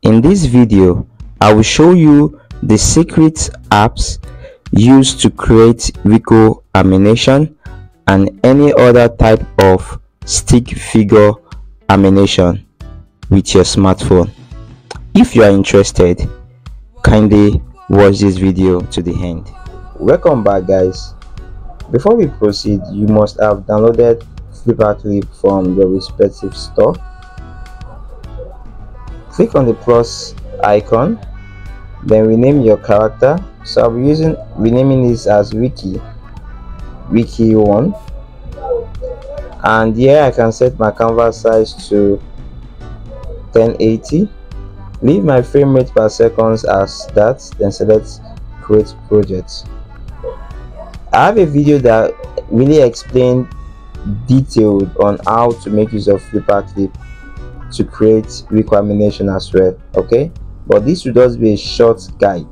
In this video, I will show you the secret apps used to create Rico animation and any other type of stick figure animation with your smartphone. If you are interested, kindly watch this video to the end. Welcome back, guys. Before we proceed, you must have downloaded Flipaclip from your respective store. Click on the plus icon, then rename your character. So I'll be renaming this as Wiki1, and here I can set my canvas size to 1080. Leave my frame rate per second as that, then select create project. I have a video that really explains detailed on how to make use of Flipaclip to create Rico animation as well, okay, but this will just be a short guide.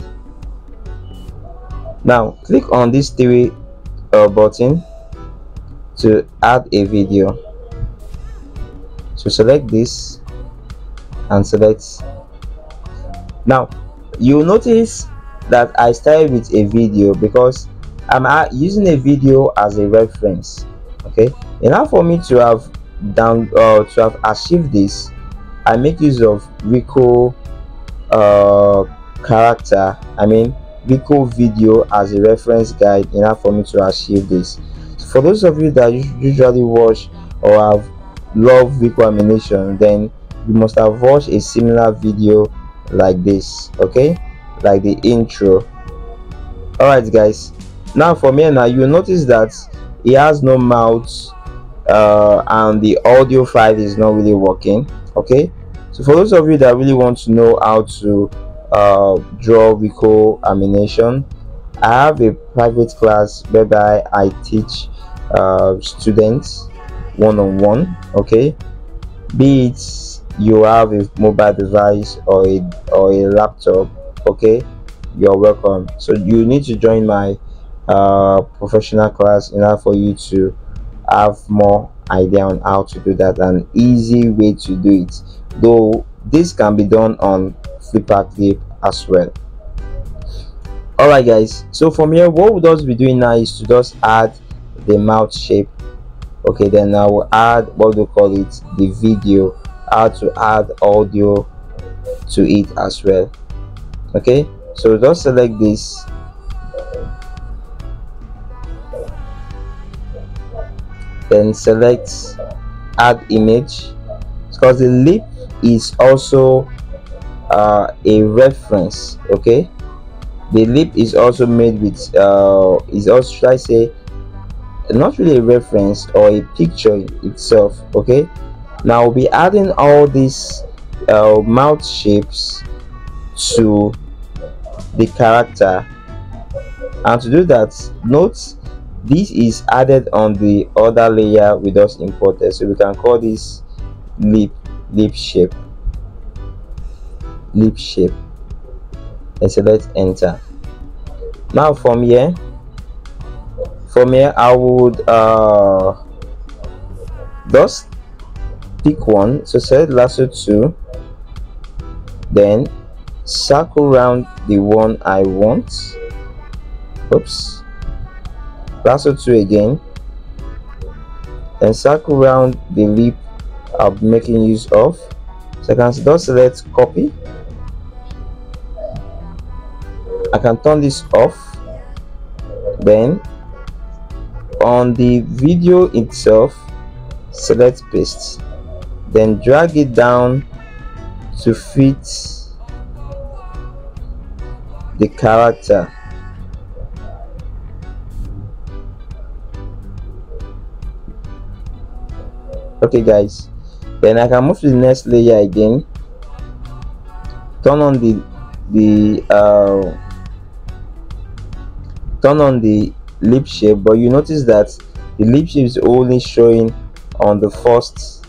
Now click on this three button to add a video. So select this and select. Now you'll notice that I started with a video because I'm using a video as a reference, okay. Enough for me to have achieved this, I make use of Rico character, Rico video as a reference guide enough for me to achieve this. So for those of you that usually watch or have loved Rico animation, then you must have watched a similar video like this, okay, like the intro. All right, guys, now for me, now you notice that it has no mouth and the audio file is not really working, okay. So for those of you that really want to know how to draw Rico animation, I have a private class whereby I teach students one-on-one, okay, be it you have a mobile device or a laptop, okay, you're welcome. So you need to join my professional class in order for you to have more idea on how to do that, an easy way to do it, though this can be done on Flipaclip as well. All right, guys, so from here what we'll just be doing now is to just add the mouth shape, okay, then I will add what we call it, the video, how to add audio to it as well, okay. So just select this, then select add image, because the lip is also a reference, okay. The lip is also made with is also, should I say, not really a reference or a picture itself, okay. Now we'll be adding all these mouth shapes to the character, and to do that, note this is added on the other layer we just imported, so we can call this lip shape, and select enter. Now from here I would just pick one, so select lasso 2, then circle around the one I want, oops, lasso 2 again, and circle around the lip I'm making use of. So I can just select copy, I can turn this off, then on the video itself select paste, then drag it down to fit the character. Okay, guys, then I can move to the next layer again, turn on the lip shape, but you notice that the lip shape is only showing on the first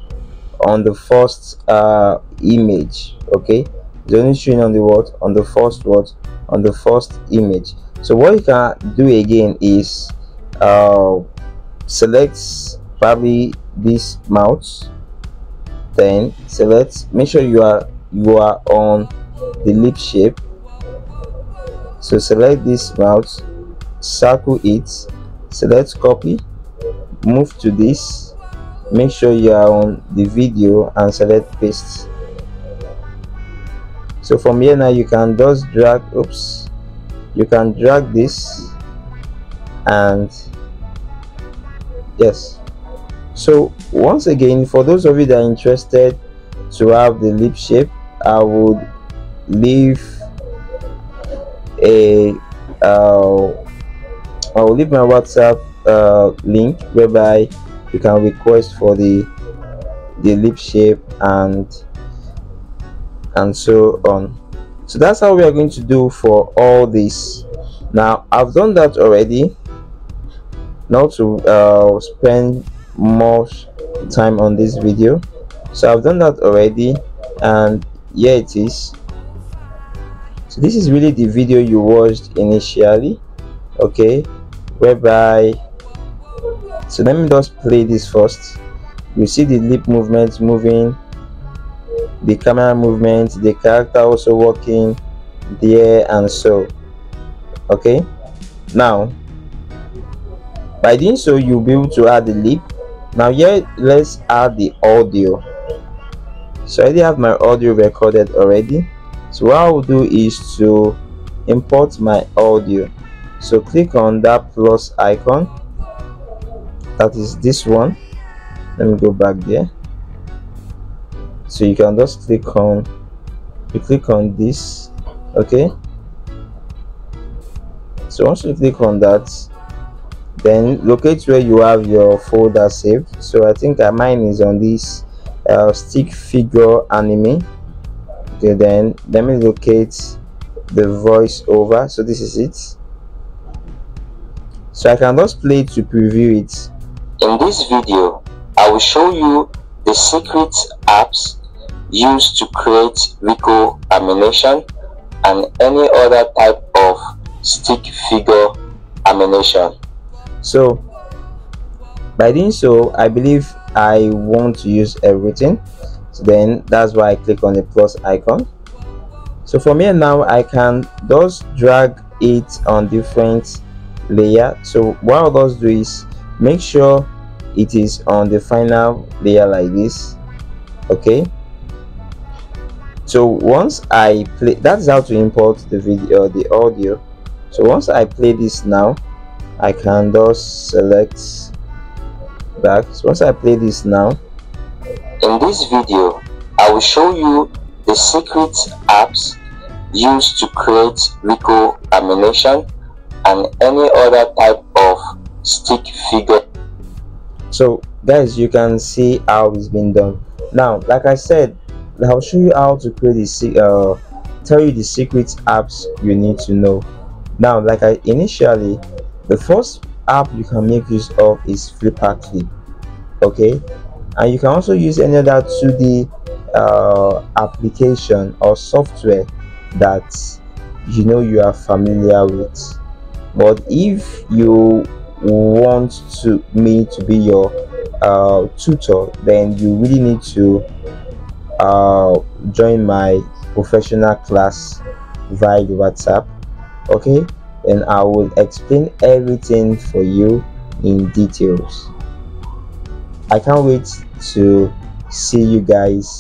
image, okay. It's only showing on the first image. So what you can do again is select probably this mouth, then select, make sure you are you are on the lip shape, so select this mouth, circle it, select copy, move to this, make sure you are on the video and select paste. So from here now you can just drag, you can drag this, and yes. So once again, for those of you that are interested to have the lip shape, I would leave a I will leave my WhatsApp link whereby you can request for the lip shape and so on. So that's how we are going to do for all this. Now I've done that already, not to spend much time on this video. So I've done that already, and here it is. So this is really the video you watched initially, okay, whereby, so let me just play this first. You see the lip movement moving, the camera movement, the character also working there, and so okay. Now by doing so, you'll be able to add the lip. Now here, let's add the audio. So I already have my audio recorded already. So what I will do is to import my audio. So click on that plus icon, that is this one. Let me go back there. So you can just click on this, okay. So once you click on that, then locate where you have your folder saved. So I think mine is on this stick figure anime. Okay, then let me locate the voiceover. So this is it. So I can just play to preview it. In this video, I will show you the secret apps used to create Rico animation and any other type of stick figure animation. So by doing so, I believe I want to use everything. So then that's why I click on the plus icon. So from here now, I can just drag it on different layer. So what I'll just do is make sure it is on the final layer like this, okay. So once I play, that's how to import the video, the audio. So once I play this now, I can just select back. So once I play this now, in this video, I will show you the secret apps used to create Rico animation and any other type of stick figure. So guys, you can see how it's been done. Now, like I said, I'll show you how to create the tell you the secret apps you need to know. Now, like I initially, the first app you can make use of is Flipaclip, okay, and you can also use any other 2D application or software that you are familiar with. But if you want me to be your tutor, then you really need to join my professional class via WhatsApp, okay, and I will explain everything for you in details. I can't wait to see you guys